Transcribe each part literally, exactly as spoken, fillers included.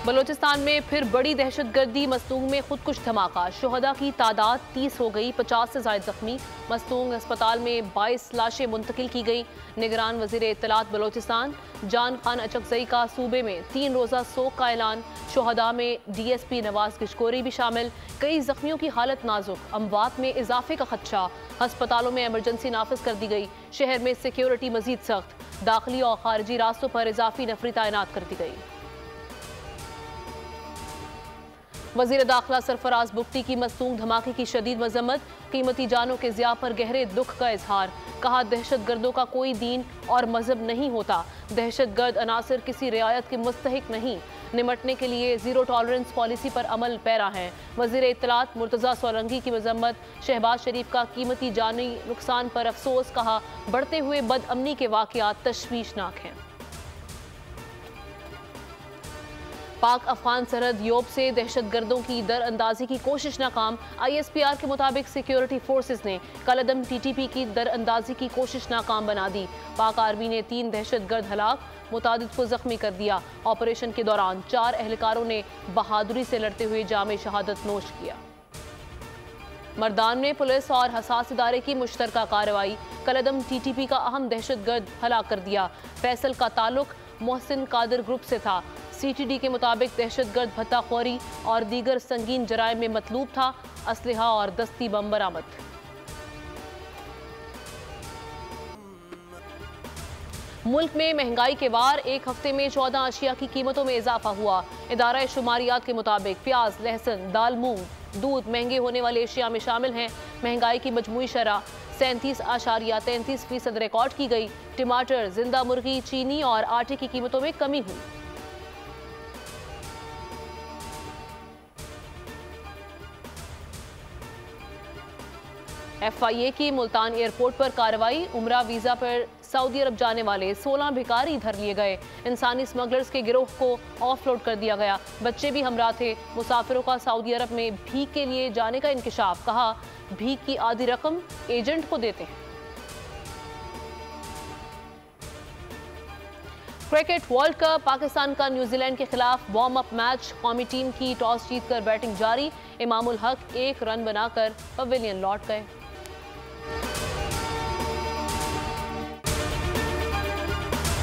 बलोचिस्तान में फिर बड़ी दहशतगर्दी, मस्तूंग में खुदकुश धमाका, शुहदा की तादाद तीस हो गई, पचास से ज्यादा जख्मी। मस्तूंग अस्पताल में बाईस लाशें मुंतकिल की गई। निगरान वजीर इत्तलात बलोचिस्तान जान खान अचकजई का सूबे में तीन रोजा सोग का ऐलान। शुहदा में डी एस पी नवाज किशकोरी भी शामिल। कई जख्मियों की हालत नाजुक, अमवात में इजाफे का खदशा। अस्पतालों में इमरजेंसी नाफिज कर दी गई। शहर में सिक्योरिटी मजीद सख्त। दाखिली और खारजी रास्तों पर इजाफी नफरी तैनात कर दी गई। वजीर दाखिला सरफराज बुख्ती की मस्तूंग धमाके की शदीद मजम्मत। कीमती जानों के ज़िया पर गहरे दुख का इजहार। कहा, दहशत गर्दों का कोई दीन और मजहब नहीं होता। दहशत गर्द अनासर किसी रियायत के मुस्तहिक नहीं। निमटने के लिए जीरो टॉलरेंस पॉलिसी पर अमल पैरा है। वजीर इत्तलात मुर्तजा सोलंकी की मजम्मत। शहबाज शरीफ का कीमती जानी नुकसान पर अफसोस। कहा, बढ़ते हुए बदअमनी के वाक़यात तशवीशनाक हैं। पाक अफगान सरहद योब से दहशत गर्दों की दर अंदाजी की कोशिश नाकाम। आई एस पी आर के मुताबिक सिक्योरिटी फोर्सेज ने कलदम टी टी पी की दर अंदाजी की कोशिश नाकाम बना दी। पाक आर्मी ने तीन दहशत गर्द हलाक, मुतादिद को जख्मी कर दिया। ऑपरेशन के दौरान चार एहलकारों ने बहादुरी से लड़ते हुए जामे शहादत नोश किया। मर्दान में पुलिस और हसास इदारे की मुश्तरका कार्रवाई। कलदम टी टी पी का अहम दहशत गर्द हलाक कर दिया। फैसल का ताल्लुक मोहसिन कादिर ग्रुप से था। सी टी डी के मुताबिक दहशत गर्द भत्ताखोरी और दीगर संगीन जराइम में मतलूब था। असलहा और दस्ती बम बरामद। मुल्क में महंगाई के वार, एक हफ्ते में चौदह अशिया की कीमतों में इजाफा हुआ। इदारा शुमारियात के मुताबिक प्याज, लहसुन, दाल, मूंग, दूध महंगे होने वाले एशिया में शामिल हैं। महंगाई की मजमूई शरह सैंतीस आशारिया तैंतीस फीसद रिकॉर्ड की गई। टमाटर, जिंदा मुर्गी, चीनी और आटे की कीमतों में कमी हुई। एफ आई ए की मुल्तान एयरपोर्ट पर कार्रवाई। उमरा वीजा पर सऊदी अरब जाने वाले सोलह भिखारी धर लिए गए। इंसानी स्मगलर्स के गिरोह को ऑफलोड कर दिया गया। बच्चे भी हमरा थे। मुसाफिरों का सऊदी अरब में भीख के लिए जाने का इंकशाफ। कहा, भीख की आधी रकम एजेंट को देते हैं। क्रिकेट वर्ल्ड कप, पाकिस्तान का न्यूजीलैंड के खिलाफ वार्म अप मैच। कौमी टीम की टॉस जीतकर बैटिंग जारी। इमामुल हक एक रन बनाकर पवेलियन लौट गए।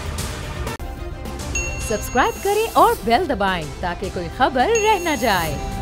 सब्सक्राइब करें और बेल दबाएं ताकि कोई खबर रह न जाए।